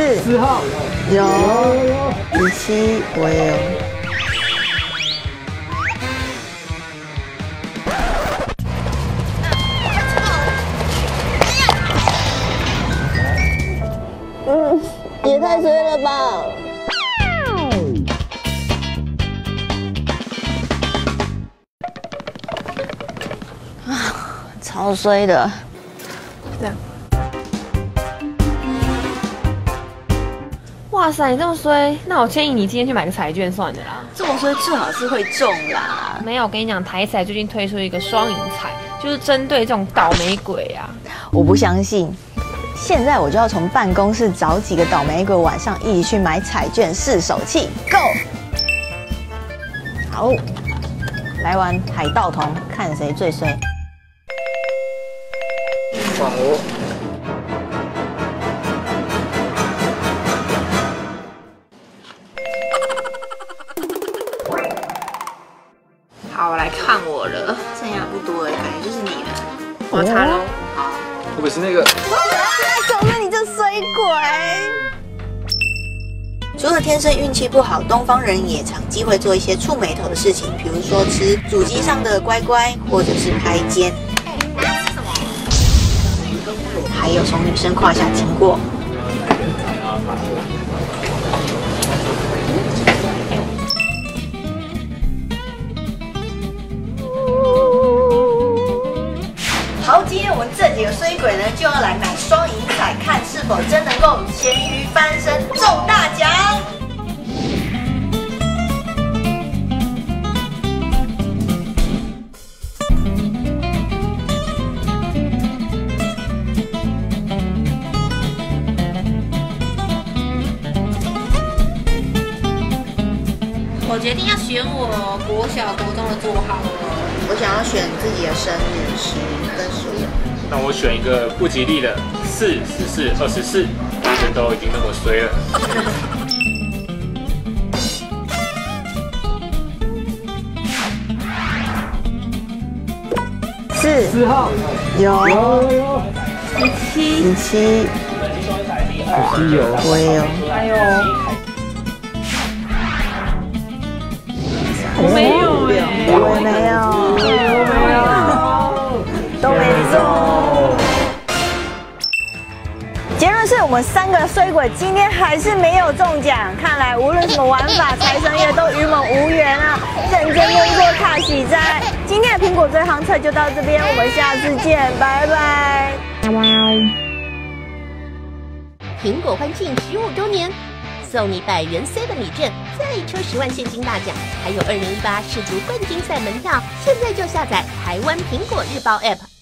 14号有17我也有。也太衰了吧！超衰的。 这样。哇塞，你这么衰，那我建议你今天去买个彩券算了啦。 这么衰最好是会中啦。 没有，我跟你讲，台彩最近推出一个双赢彩，就是针对这种倒霉鬼啊。 我不相信。现在我就要从办公室找几个倒霉鬼，晚上一起去买彩券试手气 ，Go！ 好，来玩海盗童，看谁最衰。 换我。 好，来看我了， 剩下不多了，感觉就是你了。 我擦喽。 好， 会不会是那个？ 总之你这衰鬼！除了天生运气不好，东方人也常忌讳做一些触霉头的事情，比如说吃主机上的乖乖，或者是拍肩。还有从女生胯下经过。好，今天我们这几个衰鬼呢，就要来买双赢彩，看是否真能够咸鱼翻身中大奖。 我决定要选我国小、国中的座号了。 我想要选自己的生日时跟数量。 那我选一个不吉利的4、14、24，这都已经那么衰了。 4号有17我也有。 哎呦，我没有哎， 我没有，都没中。结论是我们3个衰鬼今天还是没有中奖，看来无论什么玩法，财神爷都与我们无缘啊！认真工作卡喜哉！今天的苹果追航测就到这边，我们下次见，拜拜。 苹果欢庆15周年，送你100元 C 的米券，再抽10万现金大奖，还有2018世足冠军赛门票。现在就下载台湾苹果日报 App。